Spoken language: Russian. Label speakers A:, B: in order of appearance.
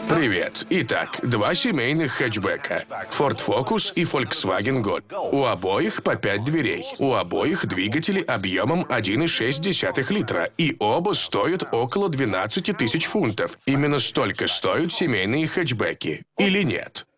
A: Привет. Итак, два семейных хэтчбека. Ford Focus и Volkswagen Gol. У обоих по 5 дверей. У обоих двигатели объемом 1,6 литра. И оба стоят около 12 тысяч фунтов. Именно столько стоят семейные хэтчбеки. Или нет?